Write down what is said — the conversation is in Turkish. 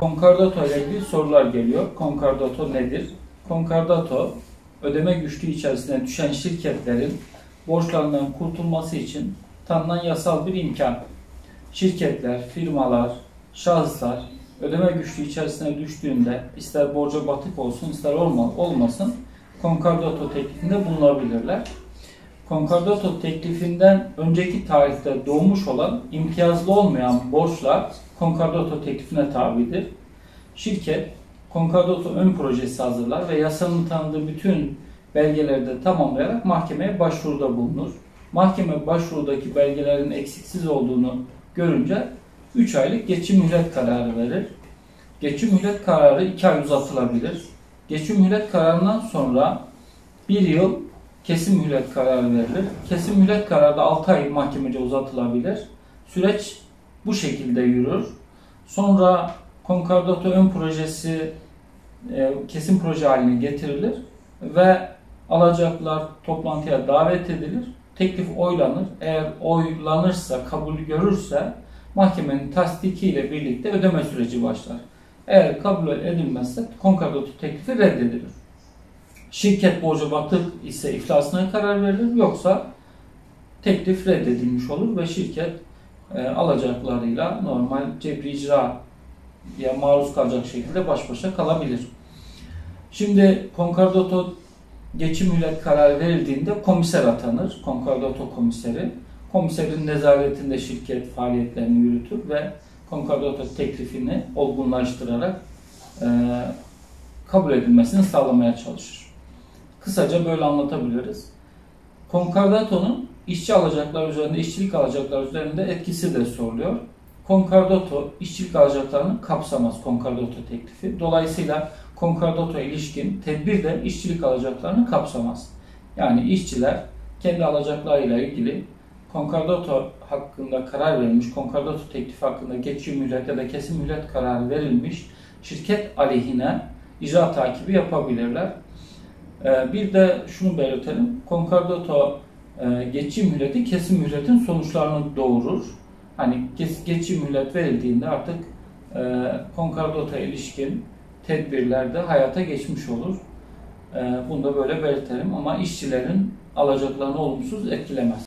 Konkordato ile ilgili sorular geliyor. Konkordato nedir? Konkordato, ödeme güçlüğü içerisine düşen şirketlerin borçlarından kurtulması için tanınan yasal bir imkan. Şirketler, firmalar, şahıslar ödeme güçlüğü içerisine düştüğünde ister borca batık olsun ister olmasın konkordato teklifinde bulunabilirler. Konkordato teklifinden önceki tarihte doğmuş olan imtiyazlı olmayan borçlar konkordato teklifine tabidir. Şirket konkordato ön projesi hazırlar ve yasanın tanıdığı bütün belgeleri de tamamlayarak mahkemeye başvuruda bulunur. Mahkeme başvurudaki belgelerin eksiksiz olduğunu görünce 3 aylık geçici mühlet kararı verir. Geçici mühlet kararı 2 ay uzatılabilir. Geçici mühlet kararından sonra 1 yıl kesin mühlet kararı verilir. Kesin mühlet kararı da 6 ay mahkemece uzatılabilir. Süreç bu şekilde yürür. Sonra konkordato ön projesi kesin proje haline getirilir ve alacaklar toplantıya davet edilir. Teklif oylanır. Eğer oylanırsa, kabul görürse mahkemenin tasdikiyle birlikte ödeme süreci başlar. Eğer kabul edilmezse konkordato teklifi reddedilir. Şirket borca batık ise iflasına karar verilir. Yoksa teklif reddedilmiş olur ve şirket alacaklarıyla normal cebri icraya maruz kalacak şekilde baş başa kalabilir. Şimdi konkordato geçici mühlet kararı verildiğinde komiser atanır. Konkordato komiseri. Komiserin nezaretinde şirket faaliyetlerini yürütür ve konkordato teklifini olgunlaştırarak kabul edilmesini sağlamaya çalışır. Kısaca böyle anlatabiliriz. Konkordatonun işçi alacaklar üzerinde, işçilik alacaklar üzerinde etkisi de soruluyor. Konkordato işçilik alacaklarını kapsamaz konkordato teklifi. Dolayısıyla konkordato ilişkin tedbir de işçilik alacaklarını kapsamaz. Yani işçiler kendi alacaklarıyla ilgili konkordato hakkında karar verilmiş, konkordato teklifi hakkında geçici mühlet ya da kesin mühlet kararı verilmiş şirket aleyhine icra takibi yapabilirler. Bir de şunu belirtelim, konkordato geçici mühleti kesin mühletin sonuçlarını doğurur. Hani geçici mühlet verildiğinde artık konkordatoya ilişkin tedbirler de hayata geçmiş olur. Bunu da böyle belirtelim ama işçilerin alacaklarını olumsuz etkilemez.